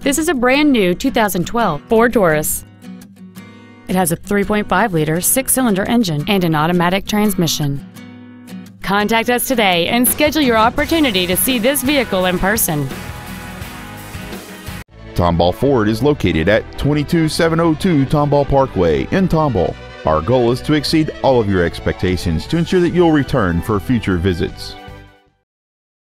This is a brand new 2012 Ford Taurus. It has a 3.5-liter six-cylinder engine and an automatic transmission. Contact us today and schedule your opportunity to see this vehicle in person. Tomball Ford is located at 22702 Tomball Parkway in Tomball. Our goal is to exceed all of your expectations to ensure that you'll return for future visits.